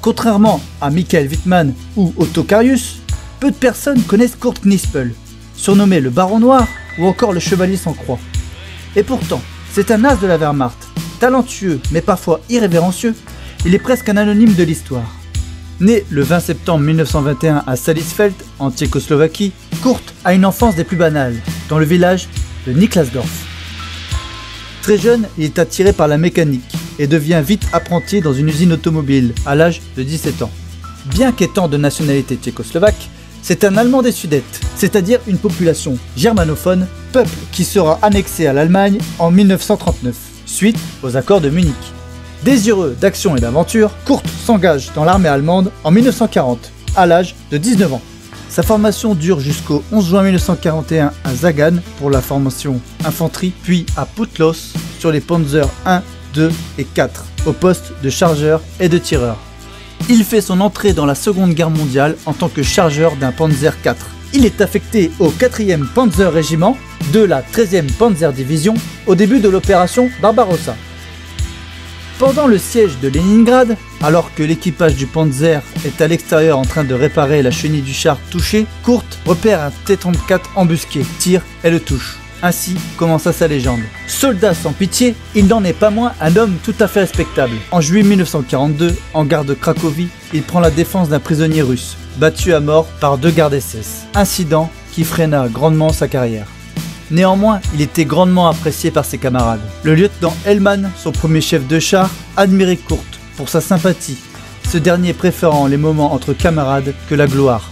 Contrairement à Michael Wittmann ou Otto Carius, peu de personnes connaissent Kurt Knispel, surnommé le Baron Noir ou encore le Chevalier sans croix. Et pourtant, c'est un as de la Wehrmacht, talentueux mais parfois irrévérencieux, il est presque un anonyme de l'histoire. Né le 20 septembre 1921 à Salisfeld, en Tchécoslovaquie, Kurt a une enfance des plus banales, dans le village de Niklasdorf. Très jeune, il est attiré par la mécanique et devient vite apprenti dans une usine automobile à l'âge de 17 ans. Bien qu'étant de nationalité tchécoslovaque, c'est un Allemand des Sudètes, c'est-à-dire une population germanophone, peuple qui sera annexé à l'Allemagne en 1939, suite aux accords de Munich. Désireux d'action et d'aventure, Kurt s'engage dans l'armée allemande en 1940, à l'âge de 19 ans. Sa formation dure jusqu'au 11 juin 1941 à Sagan pour la formation infanterie, puis à Putlos sur les Panzer 1, 2 et 4, au poste de chargeur et de tireur. Il fait son entrée dans la Seconde Guerre mondiale en tant que chargeur d'un Panzer IV. Il est affecté au 4e Panzer Régiment de la 13e Panzer Division au début de l'opération Barbarossa. Pendant le siège de Leningrad, alors que l'équipage du Panzer est à l'extérieur en train de réparer la chenille du char touchée, Kurt repère un T-34 embusqué, tire et le touche. Ainsi commença sa légende. Soldat sans pitié, il n'en est pas moins un homme tout à fait respectable. En juillet 1942, en gare de Cracovie, il prend la défense d'un prisonnier russe, battu à mort par 2 gardes SS. Incident qui freina grandement sa carrière. Néanmoins, il était grandement apprécié par ses camarades. Le lieutenant Hellman, son premier chef de char, admirait Kurt pour sa sympathie, ce dernier préférant les moments entre camarades que la gloire.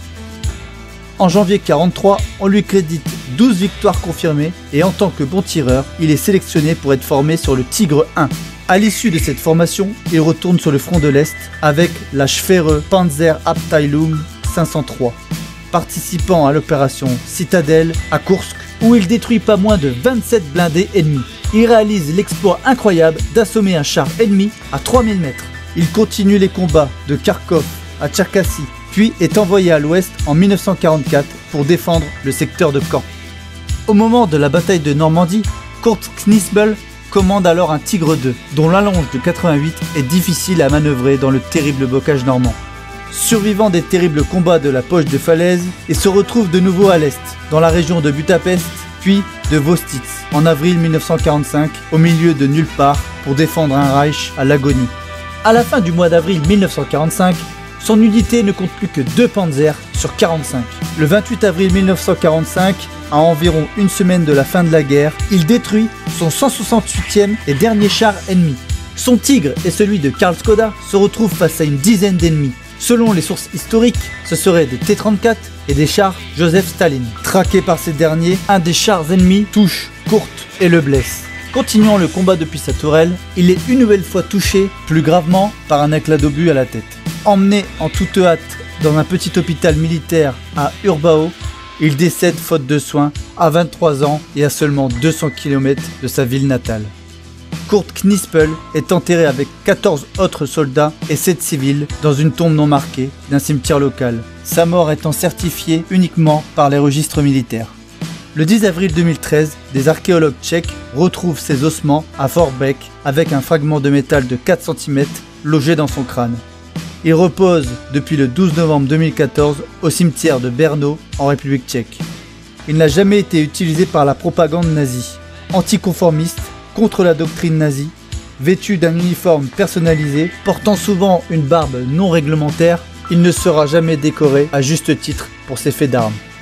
En janvier 1943, on lui crédite 12 victoires confirmées et en tant que bon tireur, il est sélectionné pour être formé sur le Tigre 1. À l'issue de cette formation, il retourne sur le front de l'Est avec la Schwere Panzerabteilung 503, participant à l'opération Citadelle à Kursk, où il détruit pas moins de 27 blindés ennemis. Il réalise l'exploit incroyable d'assommer un char ennemi à 3000 mètres. Il continue les combats de Kharkov à Tcherkassy, puis est envoyé à l'ouest en 1944 pour défendre le secteur de Caen. Au moment de la bataille de Normandie, Kurt Knispel commande alors un Tigre 2, dont l'allonge de 88 est difficile à manœuvrer dans le terrible bocage normand. Survivant des terribles combats de la poche de falaise, il se retrouve de nouveau à l'est, dans la région de Budapest, puis de Vostitz, en avril 1945, au milieu de nulle part, pour défendre un Reich à l'agonie. À la fin du mois d'avril 1945, son unité ne compte plus que 2 panzers sur 45. Le 28 avril 1945, à environ une semaine de la fin de la guerre, il détruit son 168e et dernier char ennemi. Son Tigre et celui de Karl Skoda se retrouvent face à une dizaine d'ennemis. Selon les sources historiques, ce seraient des T-34 et des chars Joseph Staline. Traqué par ces derniers, un des chars ennemis touche Kurt et le blesse. Continuant le combat depuis sa tourelle, il est une nouvelle fois touché, plus gravement, par un éclat d'obus à la tête. Emmené en toute hâte dans un petit hôpital militaire à Urbao, il décède faute de soins à 23 ans et à seulement 200 km de sa ville natale. Kurt Knispel est enterré avec 14 autres soldats et 7 civils dans une tombe non marquée d'un cimetière local, sa mort étant certifiée uniquement par les registres militaires. Le 10 avril 2013, des archéologues tchèques retrouvent ses ossements à Fort Beck avec un fragment de métal de 4 cm logé dans son crâne. Il repose depuis le 12 novembre 2014 au cimetière de Brno en République tchèque. Il n'a jamais été utilisé par la propagande nazie. Anticonformiste, contre la doctrine nazie, vêtu d'un uniforme personnalisé, portant souvent une barbe non réglementaire, il ne sera jamais décoré à juste titre pour ses faits d'armes.